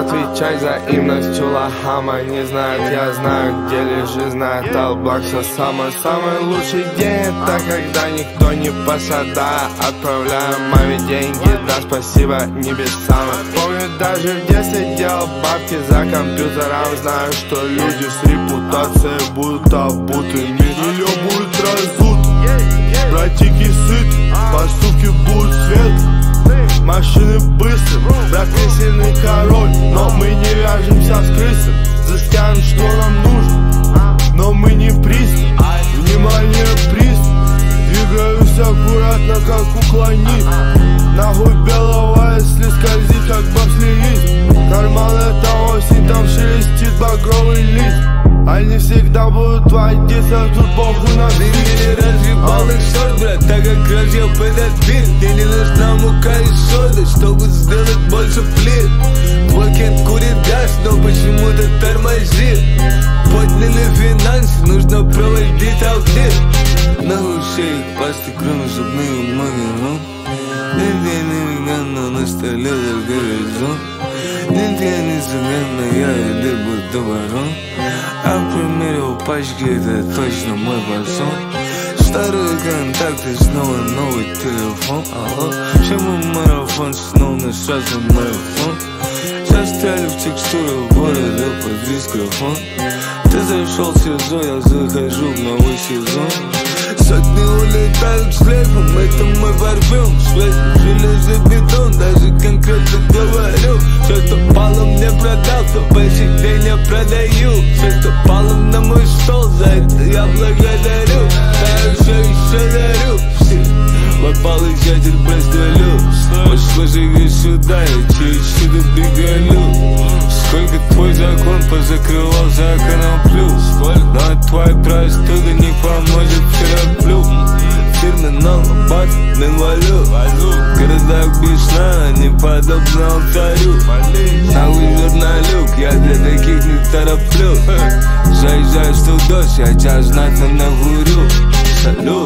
отвечай взаимностью лохама. Не знает, я знаю, где лежит, знает Алблак. Что самый лучший день, это когда никто не посада. Отправляю маме деньги, да спасибо небесам. Помню, даже в детстве делал бабки за компьютером. Знаю, что люди с репутацией будут обутыми. Ее будет разут, братики сыт, поступки будут свет. Машины быстрые, брат песенный король. Но мы не вяжемся с крысами, засняем, что нам нужно. Но мы не приступ, внимание приступ. Двигаюсь аккуратно, как уклонит. Нахуй белого, если скользит, как бобслеист. Карман это осень, там шелестит багровый лист. Они всегда будут водиться, тут похуй на ты не разъебал их сорт, брат, так как разъел этот бит. Мне не нужна мука и сода, чтобы сделать больше плит. Твой кент курит газ, но почему-то тормозит. Подняли финансы, нужно проводить аудит. Нахуй шеек, пасты, кроме зубные магазин. Нигде на столе только резон. Нигде не загадно, я иду буду ворон. А примерил пачки, это точно мой фасон. Старые контакты, снова новый телефон. Чему марафон, снова на сразу марафон. Застряли в текстурах города под дискофон. Ты зашел в СИЗО, я захожу в новый сезон. Сотни улетают с шлейфом, это мой парфюм. Связь, железобетон, даже конкретно говорю. Все, что пало мне продал, то по сей день я продаю. Все, что пало на мой стол, за это я благодарю. Да я все еще дарю. Мой получатель прострелю. Послушай сюда, я через чудо приголю. Сколько твой закон позакрывал законом плюс. Но твоя простуда не поможет терапию. Терминал, бат, инвалид. Городок без сна, не подобно алтарю. Нахуй журналюк, я для таких не тороплю. Заезжаю в 100 дождь, я тебя знатно нагурю. Салют.